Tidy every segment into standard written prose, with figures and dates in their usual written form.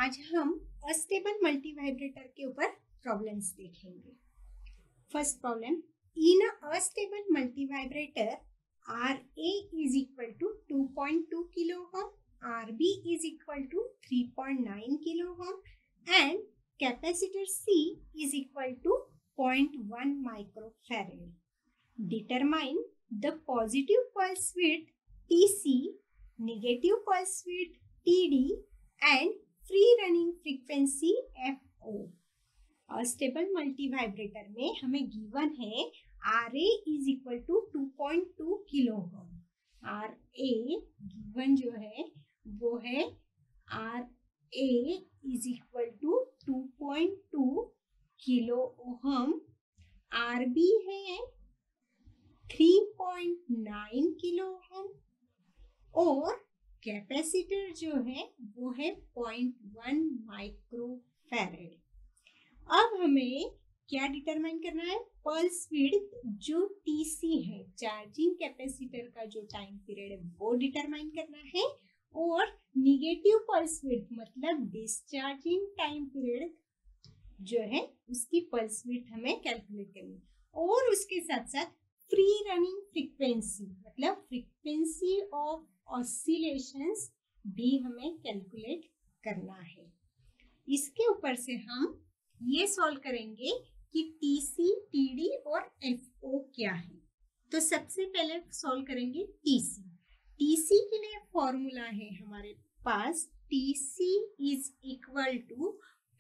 आज हम astable multivibrator के ऊपर प्रॉब्लम्स देखेंगे। First problem, in astable multivibrator RA is equal to 2.2 kilo ohm, RB is equal to 3.9 kilo ohm and capacitor C is equal to 0.1 microfarad. Determine the positive pulse width TC, negative pulse width TD and free running frequency FO। Astable multivibrator में हमें given है RA is equal to 2.2 kilo ohm. RA given जो है वो है RA is equal to 2.2 kilo ohm. RB है 3.9 kilo ओम और capacitor जो है वो है 0.1 माइक्रोफैरेड। अब हमें क्या डिटरमाइन करना है? पल्स विड्थ जो TC है, चार्जिंग कैपेसिटर का जो टाइम पीरियड है वो डिटरमाइन करना है और निगेटिव पल्स विड्थ मतलब डिस्चार्जिंग टाइम पीरियड जो है उसकी पल्स विड्थ हमें कैलकुलेट करनी है और उसके साथ साथ फ्री रनिंग फ्रीक्वेंसी मतलब फ्रीक्वेंसी ऑफ ऑसिलेशंस भी हमें कैलकुलेट करना है। इसके ऊपर से हम ये सॉल्व करेंगे कि TC, TD और FO क्या है। तो सबसे पहले सॉल्व करेंगे TC। TC के लिए फॉर्मूला है हमारे पास, TC is equal to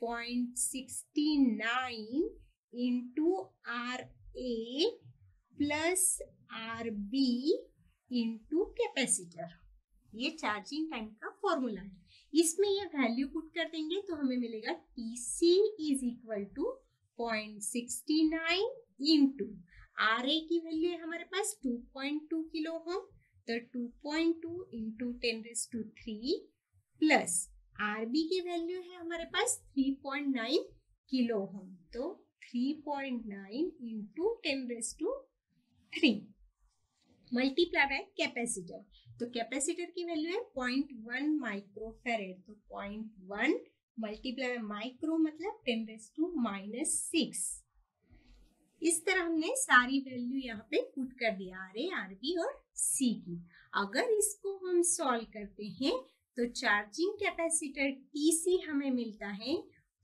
0.69 into RA plus RB into capacitor. ये चार्जिंग टाइम का फॉर्मूला है। इसमें ये वैल्यू पुट कर देंगे तो हमें मिलेगा TC is equal to 0.69 into RA की वैल्यू है हमारे पास 2.2 किलो ओम, तो 2.2 इंटू 10⁻³ प्लस RB की वैल्यू है हमारे पास 3.9 किलो ओम, तो 3.9 इंटू 10⁻³ मल्टीप्लाई बाय कैपेसिटर। तो कैपेसिटर की वैल्यू है 0.1 माइक्रोफैरेड, तो 0.1 मल्टीप्लाई माइक्रो मतलब 10⁻⁻⁶। इस तरह हमने सारी वैल्यू यहाँ पे पुट कर दिया RA, RB और C की। अगर इसको हम सॉल्व करते हैं तो चार्जिंग कैपेसिटर TC हमें मिलता है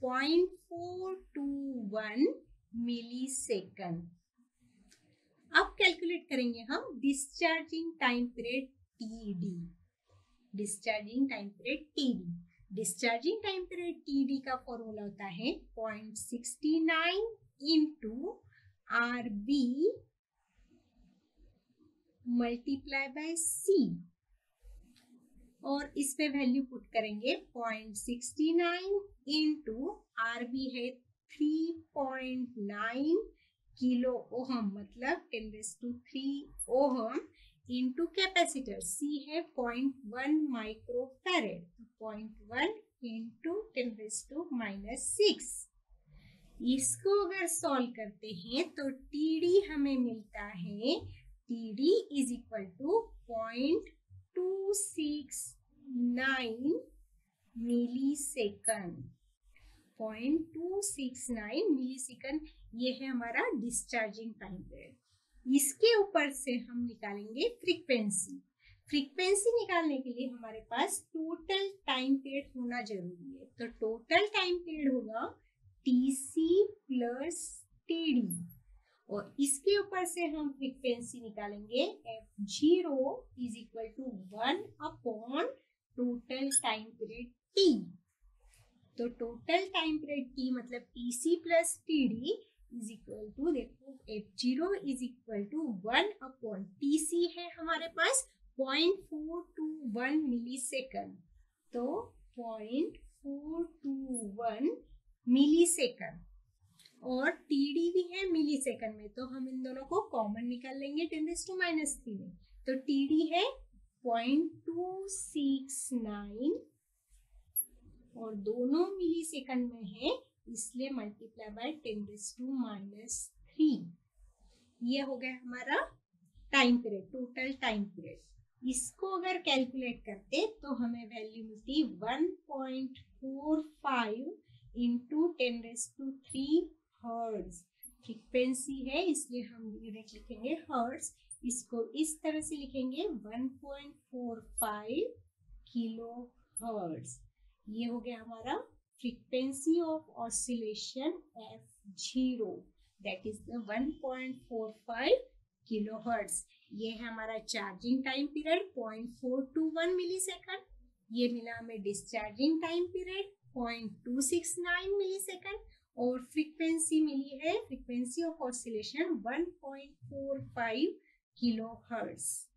0.421 मिलीसेकंड। अब कैलकुलेट करेंगे हम discharging time period TD। Discharging time period TD, discharging time period TD का फॉर्मूला होता है 0.69 into RB multiply by C और इस पे वैल्यू पुट करेंगे 0.69 इंटू RB है 3.9 किलो ओम मतलब 10⁻³ ओम इंटू कैपेसिटर C है 0.1 माइक्रोफैरेड, 0.1 इंटू 10⁻⁻⁶। इसको अगर सॉल्व करते हैं तो TD हमें मिलता है TD is equal to 0.269 millisecond. 0.269 millisecond ये है हमारा डिस्चार्जिंग टाइम पीरियड। इसके ऊपर से हम निकालेंगे फ्रीक्वेंसी। फ्रीक्वेंसी निकालने के लिए हमारे पास टोटल टाइम पीरियड होना जरूरी है, तो टोटल टाइम पीरियड होगा TC प्लस TD और इसके ऊपर से हम फ्रीक्वेंसी निकालेंगे F0 is equal to 1 upon total time period T। तो टोटल टाइम पीरियड T मतलब TC plus TD is equal to, देखो F0 is equal to 1 upon TC है हमारे पास 0.421 मिलीसेकंड, तो 0.421 मिलीसेकंड और TD भी है मिलीसेकंड में, तो हम इन दोनों को कॉमन निकाल लेंगे 10⁻³ में, तो TD है 0.269 और दोनों मिलीसेकंड में है इसलिए मल्टीप्लाई बाय 10⁻⁻3। ये हो गया हमारा time period, total time period. इसको अगर कैलकुलेट करते तो हमें वैल्यू मिलती 1.45 इंटू 10⁻³ हर्ट्ज। फ्रीक्वेंसी है इसलिए हम यूनिट लिखेंगे हर्ट्ज। इसको इस तरह से लिखेंगे 1.45 किलो हर्ट्ज। ये हो गया हमारा frequency of oscillation F0, that is the 1.45 kilo hertz. ये है हमारा चार्जिंग टाइम पीरियड 0.421 मिलीसेकंड। ये मिला हमें डिस्चार्जिंग टाइम पीरियड 0.269 मिलीसेकंड और फ्रीक्वेंसी मिली है frequency of oscillation 1.45 kilo hertz.